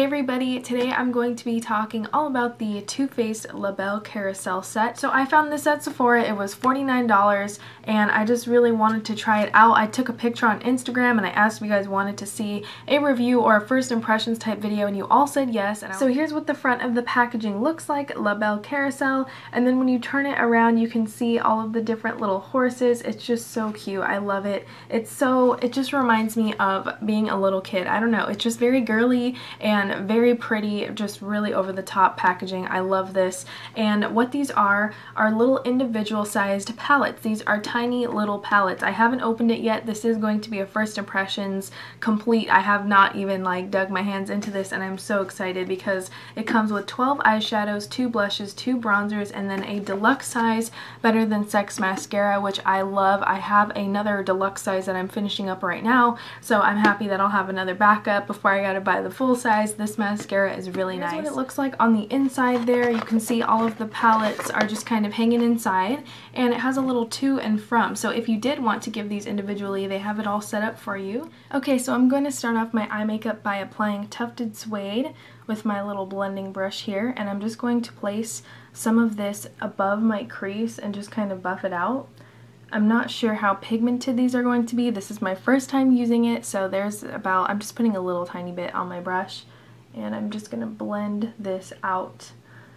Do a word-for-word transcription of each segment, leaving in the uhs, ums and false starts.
Hey everybody, today I'm going to be talking all about the two Faced La Belle Carousel set. So I found this at Sephora. It was forty-nine dollars and I just really wanted to try it out. I took a picture on Instagram and I asked if you guys wanted to see a review or a first impressions type video and you all said yes. And so here's what the front of the packaging looks like, La Belle Carousel, and then when you turn it around you can see all of the different little horses. It's just so cute. I love it. It's so, it just reminds me of being a little kid. I don't know, it's just very girly and very pretty, just really over the top packaging. I love this. And what these are are little individual sized palettes. These are tiny little palettes. I haven't opened it yet. This is going to be a first impressions complete. I have not even like dug my hands into this and I'm so excited because it comes with twelve eyeshadows, two blushes, two bronzers, and then a deluxe size Better Than Sex mascara, which I love. I have another deluxe size that I'm finishing up right now, so I'm happy that I'll have another backup before I gotta buy the full size. This mascara is really nice. Here's what it looks like on the inside there. You can see all of the palettes are just kind of hanging inside, and it has a little to and from. So if you did want to give these individually, they have it all set up for you. Okay, so I'm going to start off my eye makeup by applying Tufted Suede with my little blending brush here, and I'm just going to place some of this above my crease and just kind of buff it out. I'm not sure how pigmented these are going to be. This is my first time using it, so there's about, I'm just putting a little tiny bit on my brush and I'm just going to blend this out.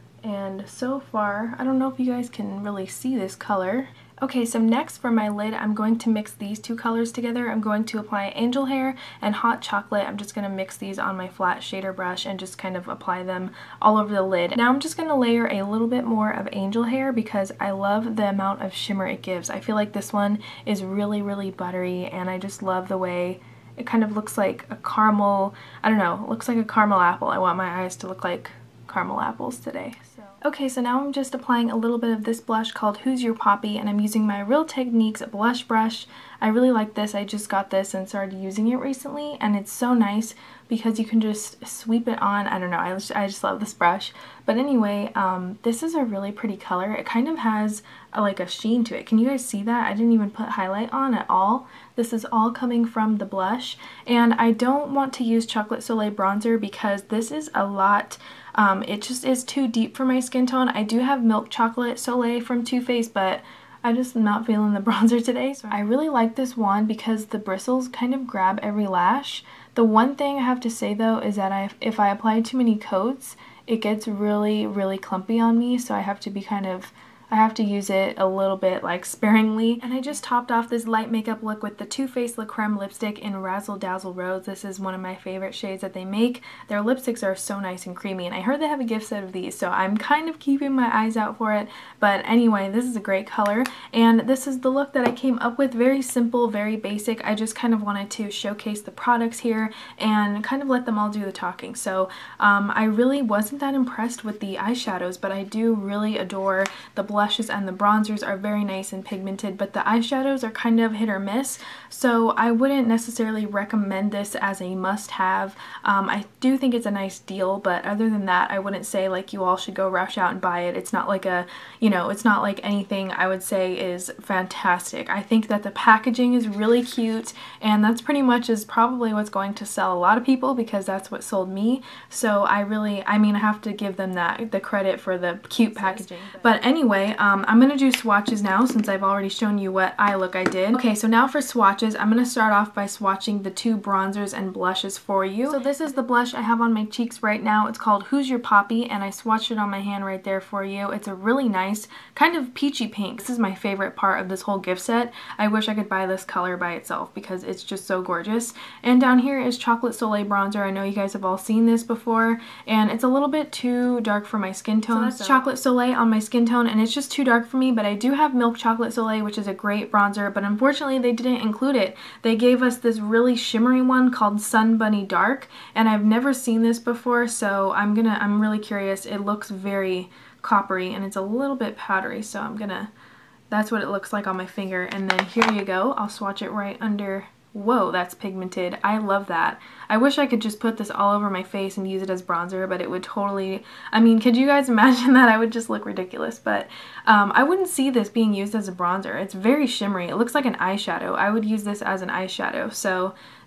And so far, I don't know if you guys can really see this color. Okay, so next for my lid, I'm going to mix these two colors together. I'm going to apply Angel Hair and Hot Chocolate. I'm just going to mix these on my flat shader brush and just kind of apply them all over the lid. Now I'm just going to layer a little bit more of Angel Hair because I love the amount of shimmer it gives. I feel like this one is really, really buttery and I just love the way it kind of looks like a caramel, I don't know, it looks like a caramel apple. I want my eyes to look like caramel apples today. So. Okay, so now I'm just applying a little bit of this blush called Who's Your Poppy, and I'm using my Real Techniques blush brush. I really like this. I just got this and started using it recently, and it's so nice because you can just sweep it on. I don't know, I just, I just love this brush. But anyway, um, this is a really pretty color. It kind of has a, like a sheen to it. Can you guys see that? I didn't even put highlight on at all. This is all coming from the blush, and I don't want to use Chocolate Soleil bronzer because this is a lot. Um, it just is too deep for my skin tone. I do have Milk Chocolate Soleil from Too Faced, but I'm just not feeling the bronzer today. So I really like this one because the bristles kind of grab every lash. The one thing I have to say though is that I, if I apply too many coats, it gets really, really clumpy on me, so I have to be kind of I have to use it a little bit like sparingly. And I just topped off this light makeup look with the Too Faced La Creme lipstick in Razzle Dazzle Rose. This is one of my favorite shades that they make. Their lipsticks are so nice and creamy, and I heard they have a gift set of these, so I'm kind of keeping my eyes out for it. But anyway, this is a great color, and this is the look that I came up with. Very simple, very basic. I just kind of wanted to showcase the products here and kind of let them all do the talking. So um, I really wasn't that impressed with the eyeshadows, but I do really adore the blushes and the bronzers are very nice and pigmented, but the eyeshadows are kind of hit or miss, so I wouldn't necessarily recommend this as a must-have. Um, I do think it's a nice deal, but other than that, I wouldn't say like you all should go rush out and buy it. It's not like a, you know, it's not like anything I would say is fantastic. I think that the packaging is really cute, and that's pretty much is probably what's going to sell a lot of people because that's what sold me. So I really, I mean, I have to give them that, the credit for the cute packaging. But anyway, Um, I'm going to do swatches now since I've already shown you what eye look I did. Okay, so now for swatches, I'm going to start off by swatching the two bronzers and blushes for you. So this is the blush I have on my cheeks right now. It's called Who's Your Poppy, and I swatched it on my hand right there for you. It's a really nice kind of peachy pink. This is my favorite part of this whole gift set. I wish I could buy this color by itself because it's just so gorgeous. And down here is Chocolate Soleil bronzer. I know you guys have all seen this before, and it's a little bit too dark for my skin tone. So that's so Chocolate Soleil on my skin tone, and it's just too dark for me, but I do have Milk Chocolate Soleil, which is a great bronzer, but unfortunately they didn't include it. They gave us this really shimmery one called Sun Bunny Dark, and I've never seen this before, so I'm gonna, I'm really curious. It looks very coppery, and it's a little bit powdery, so I'm gonna, that's what it looks like on my finger, and then here you go. I'll swatch it right under. Whoa, that's pigmented. I love that. I wish I could just put this all over my face and use it as bronzer, but it would totally, I mean, could you guys imagine that? I would just look ridiculous, but um, I wouldn't see this being used as a bronzer. It's very shimmery. It looks like an eyeshadow. I would use this as an eyeshadow, so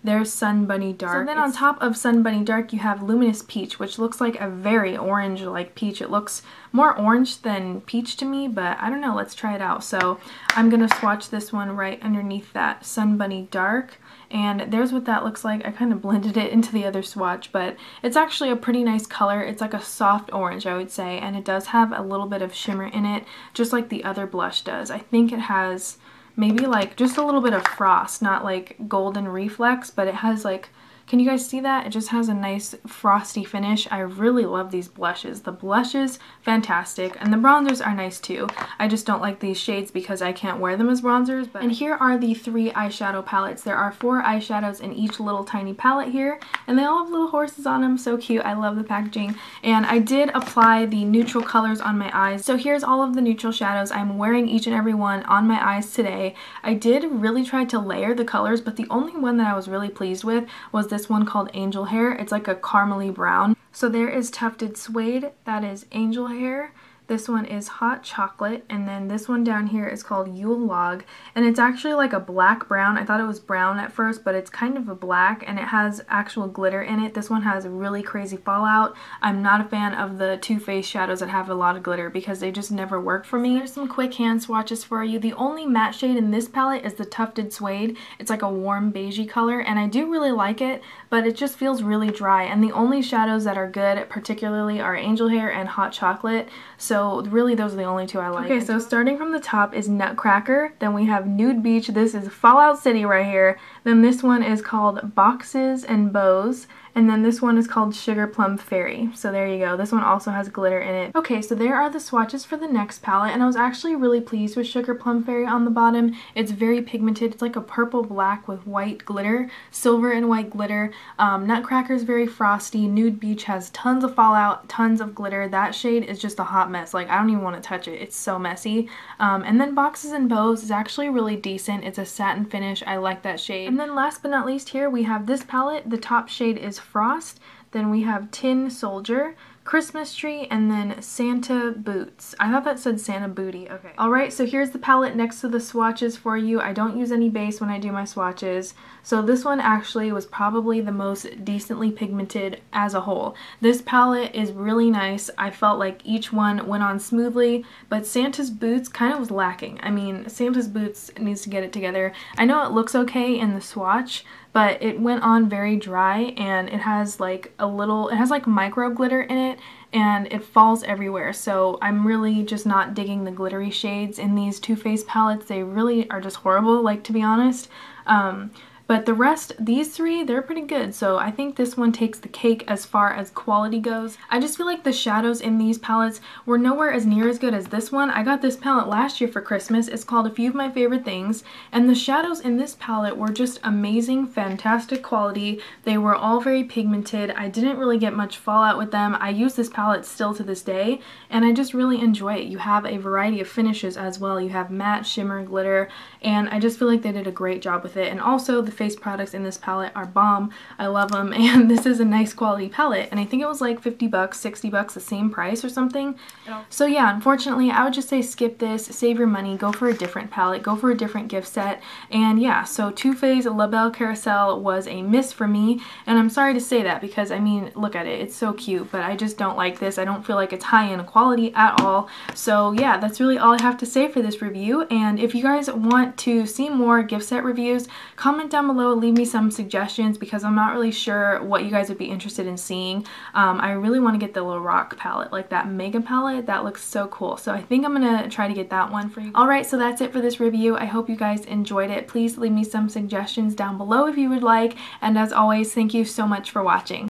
There's Sun Bunny Dark. So then on top of Sun Bunny Dark, you have Luminous Peach, which looks like a very orange-like peach. It looks more orange than peach to me, but I don't know. Let's try it out. So I'm going to swatch this one right underneath that Sun Bunny Dark. And there's what that looks like. I kind of blended it into the other swatch, but it's actually a pretty nice color. It's like a soft orange, I would say, and it does have a little bit of shimmer in it, just like the other blush does. I think it has maybe like just a little bit of frost, not like golden reflex, but it has like, can you guys see that? It just has a nice frosty finish. I really love these blushes. The blushes, fantastic. And the bronzers are nice too. I just don't like these shades because I can't wear them as bronzers. But... And here are the three eyeshadow palettes. There are four eyeshadows in each little tiny palette here. And they all have little horses on them. So cute. I love the packaging. And I did apply the neutral colors on my eyes. So here's all of the neutral shadows. I'm wearing each and every one on my eyes today. I did really try to layer the colors, but the only one that I was really pleased with was this This one called Angel Hair. It's like a caramely brown. So there is Tufted Suede, that is Angel Hair. This one is Hot Chocolate, and then this one down here is called Yule Log, and it's actually like a black brown. I thought it was brown at first, but it's kind of a black, and it has actual glitter in it. This one has really crazy fallout. I'm not a fan of the Too Faced shadows that have a lot of glitter because they just never work for me. There's some quick hand swatches for you. The only matte shade in this palette is the Tufted Suede. It's like a warm beigey color, and I do really like it, but it just feels really dry, and the only shadows that are good particularly are Angel Hair and Hot Chocolate. So So really those are the only two I like. Okay, so starting from the top is Nutcracker, then we have Nude Beach, this is Fallout City right here, then this one is called Boxes and Bows, and then this one is called Sugar Plum Fairy. So there you go. This one also has glitter in it. Okay, so there are the swatches for the next palette, and I was actually really pleased with Sugar Plum Fairy on the bottom. It's very pigmented. It's like a purple black with white glitter, silver and white glitter. Um, Nutcracker is very frosty. Nude Beach has tons of fallout, tons of glitter. That shade is just a hot mess. Like, I don't even want to touch it. It's so messy. Um, and then Boxes and Bows is actually really decent. It's a satin finish. I like that shade. And then last but not least here, we have this palette. The top shade is Frost, then we have Tin Soldier, Christmas Tree, and then Santa Boots. I thought that said Santa Booty. Okay. Alright, so here's the palette next to the swatches for you. I don't use any base when I do my swatches. So this one actually was probably the most decently pigmented as a whole. This palette is really nice. I felt like each one went on smoothly, but Santa's Boots kind of was lacking. I mean, Santa's Boots needs to get it together. I know it looks okay in the swatch, but it went on very dry, and it has like a little, it has like micro glitter in it, and it falls everywhere. So I'm really just not digging the glittery shades in these Too Faced palettes. They really are just horrible, like, to be honest. Um, But the rest, these three, they're pretty good. So I think this one takes the cake as far as quality goes. I just feel like the shadows in these palettes were nowhere as near as good as this one. I got this palette last year for Christmas. It's called A Few of My Favorite Things. And the shadows in this palette were just amazing, fantastic quality. They were all very pigmented. I didn't really get much fallout with them. I use this palette still to this day, and I just really enjoy it. You have a variety of finishes as well. You have matte, shimmer, glitter, and I just feel like they did a great job with it. And also the face products in this palette are bomb. I love them, and this is a nice quality palette, and I think it was like fifty bucks, sixty bucks, the same price or something. So yeah, unfortunately I would just say skip this, save your money, go for a different palette, go for a different gift set. And yeah, so Too Faced La Belle Carousel was a miss for me, and I'm sorry to say that because I mean, look at it, it's so cute, but I just don't like this. I don't feel like it's high-end quality at all. So yeah, that's really all I have to say for this review, and if you guys want to see more gift set reviews, comment down below, leave me some suggestions because I'm not really sure what you guys would be interested in seeing. Um, I really want to get the little rock palette, like that mega palette. That looks so cool. So I think I'm gonna try to get that one for you. Alright, so that's it for this review. I hope you guys enjoyed it. Please leave me some suggestions down below if you would like. And as always, thank you so much for watching.